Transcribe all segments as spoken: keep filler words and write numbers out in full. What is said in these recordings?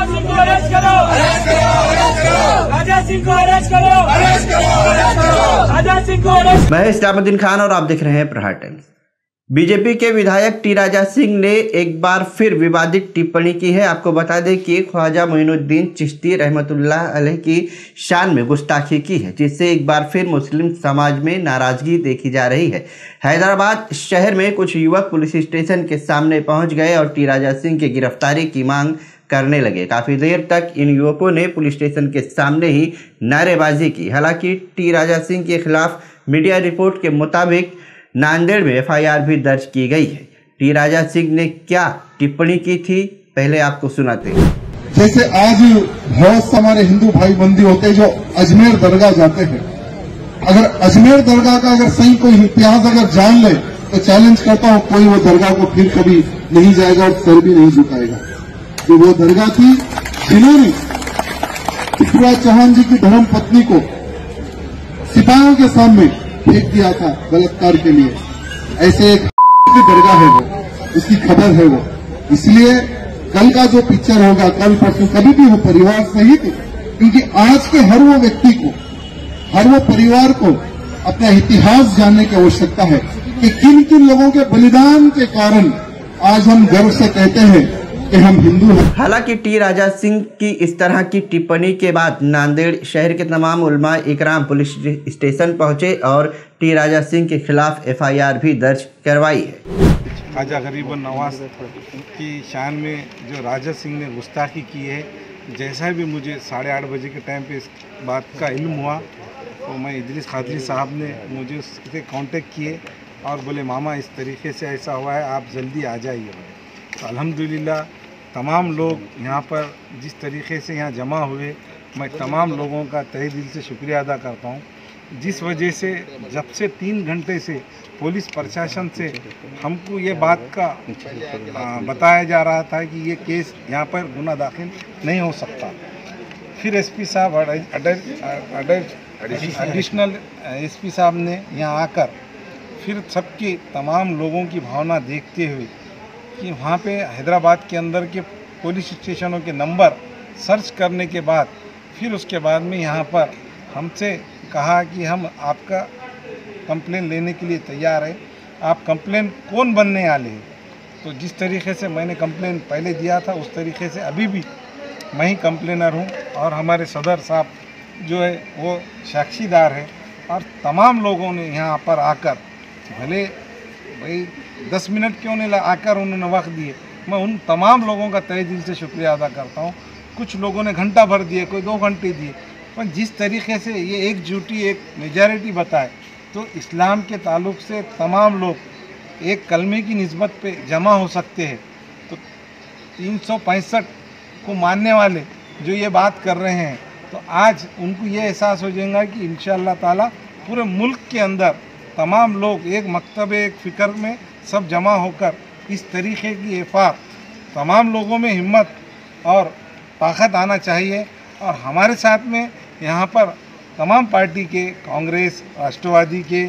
सिंह को अरेस्ट करो, राजा सिंह को अरेस्ट करो, राजा सिंह को अरेस्ट। मैं इस्लामुद्दीन खान और आप देख रहे हैं प्रहार टाइम्स। बीजेपी के विधायक टी राजा सिंह ने एक बार फिर विवादित टिप्पणी की है। आपको बता दें कि ख्वाजा मोइनुद्दीन चिश्ती रहमतुल्लाह अलैह की शान में गुस्ताखी की है, जिससे एक बार फिर मुस्लिम समाज में नाराजगी देखी जा रही है। हैदराबाद शहर में कुछ युवक पुलिस स्टेशन के सामने पहुंच गए और टी राजा सिंह की गिरफ्तारी की मांग करने लगे। काफ़ी देर तक इन युवकों ने पुलिस स्टेशन के सामने ही नारेबाजी की। हालांकि टी राजा सिंह के खिलाफ मीडिया रिपोर्ट के मुताबिक नांदेड़ में एफ आई आर भी दर्ज की गई है। टी राजा सिंह ने क्या टिप्पणी की थी, पहले आपको सुनाते हैं। जैसे आज बहुत से हमारे हिंदू भाई बंदी होते हैं जो अजमेर दरगाह जाते हैं। अगर अजमेर दरगाह का अगर सही कोई इतिहास अगर जान ले तो चैलेंज करता हूँ, कोई वो दरगाह को फिर कभी नहीं जाएगा और सर भी नहीं झुकाएगा। जो वो दरगाह थी जिन्होंने पृथ्वीराज चौहान जी की धर्म पत्नी को सिपाहियों के सामने फेंक दिया था बलात्कार के लिए। ऐसे एक की दरगाह है वो, इसकी खबर है वो। इसलिए कल का जो पिक्चर होगा, कल परसों कभी भी हो, परिवार सहित, क्योंकि आज के हर वो व्यक्ति को, हर वो परिवार को अपना इतिहास जानने की आवश्यकता है कि किन किन लोगों के बलिदान के कारण आज हम गर्व से कहते हैं कि हम हिंदू हैं। हालांकि टी राजा सिंह की इस तरह की टिप्पणी के बाद नांदेड़ शहर के तमाम उलमा इकराम पुलिस स्टेशन पहुंचे और टी राजा सिंह के खिलाफ एफ आई आर भी दर्ज करवाई है। ख्वाजा गरीब नवाज की शान में जो राजा सिंह ने गुस्ताखी की है, जैसा भी मुझे साढ़े आठ बजे के टाइम पे इस बात का इल्म हुआ तो मैं इदरीस खादरी साहब ने मुझे उससे कांटेक्ट किए और बोले मामा इस तरीके से ऐसा हुआ है, आप जल्दी आ जाइए। तो अल्हम्दुलिल्लाह तमाम लोग यहाँ पर जिस तरीके से यहाँ जमा हुए, मैं तमाम लोगों का तहे दिल से शुक्रिया अदा करता हूँ। जिस वजह से जब से तीन घंटे से पुलिस प्रशासन से हमको ये बात का आ, बताया जा रहा था कि ये केस यहाँ पर गुना दाखिल नहीं हो सकता। फिर एसपी साहब एडिशनल एसपी साहब ने यहाँ आकर फिर सबकी तमाम लोगों की भावना देखते हुए कि वहाँ पे हैदराबाद के अंदर के पुलिस स्टेशनों के नंबर सर्च करने के बाद फिर उसके बाद में यहाँ पर हमसे कहा कि हम आपका कंप्लेन लेने के लिए तैयार हैं, आप कंप्लेन कौन बनने वाले हैं। तो जिस तरीके से मैंने कंप्लेन पहले दिया था उस तरीके से अभी भी मैं ही कंप्लेनर हूँ और हमारे सदर साहब जो है वो साक्षीदार है। और तमाम लोगों ने यहाँ पर आकर, भले भाई दस मिनट क्यों नहीं आकर उन्होंने वक्त दिए, मैं उन तमाम लोगों का तहे दिल से शुक्रिया अदा करता हूँ। कुछ लोगों ने घंटा भर दिए, कोई दो घंटे दिए, पर जिस तरीके से ये एकजुटी एक मेजॉरिटी बताए तो इस्लाम के ताल्लुक़ से तमाम लोग एक कलमे की निस्बत पे जमा हो सकते हैं। तो तीन सौ पैंसठ को मानने वाले जो ये बात कर रहे हैं, तो आज उनको ये एहसास हो जाएगा कि इंशाअल्लाह ताला पूरे मुल्क के अंदर तमाम लोग एक मकतब एक फ़िक्र में सब जमा होकर इस तरीक़े की एफार, तमाम लोगों में हिम्मत और ताकत आना चाहिए। और हमारे साथ में यहाँ पर तमाम पार्टी के, कांग्रेस, राष्ट्रवादी के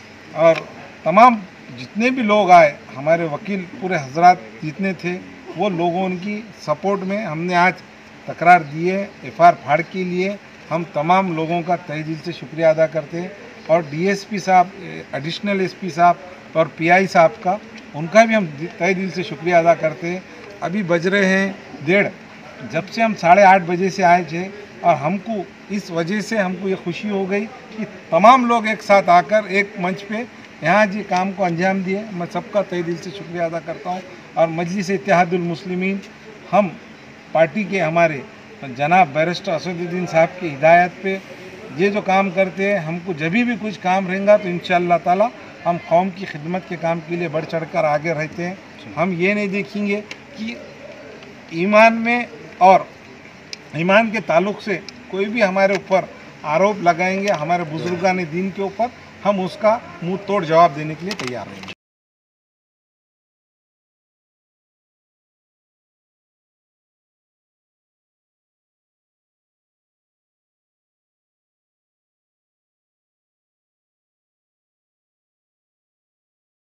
और तमाम जितने भी लोग आए, हमारे वकील पूरे हजरात जितने थे, वो लोगों की सपोर्ट में हमने आज तकरार दी है। एफ आर फाड़ के लिए हम तमाम लोगों का तहे दिल से शुक्रिया अदा करते हैं और डी एस पी साहब, एडिशनल एस पी साहब और पी आई साहब का, उनका भी हम तहे दिल से शुक्रिया अदा करते हैं। अभी बज रहे हैं डेढ़, जब से हम साढ़े आठ बजे से आए थे और हमको इस वजह से हमको ये खुशी हो गई कि तमाम लोग एक साथ आकर एक मंच पे यहाँ जी काम को अंजाम दिए। मैं सबका तहे दिल से शुक्रिया अदा करता हूँ। और मजलिस इत्तेहादुल मुस्लिमीन, हम पार्टी के हमारे जनाब बैरिस्टर असदुद्दीन साहब की हिदायत पे ये जो काम करते हैं, हमको जब भी कुछ काम रहेगा तो इंशाअल्लाह ताला हम कौम की खिदमत के काम के लिए बढ़ चढ़ कर आगे रहते हैं। हम ये नहीं देखेंगे कि ईमान में और ईमान के ताल्लुक़ से कोई भी हमारे ऊपर आरोप लगाएंगे, हमारे बुजुर्गान दीन के ऊपर, हम उसका मुंह तोड़ जवाब देने के लिए तैयार हैं।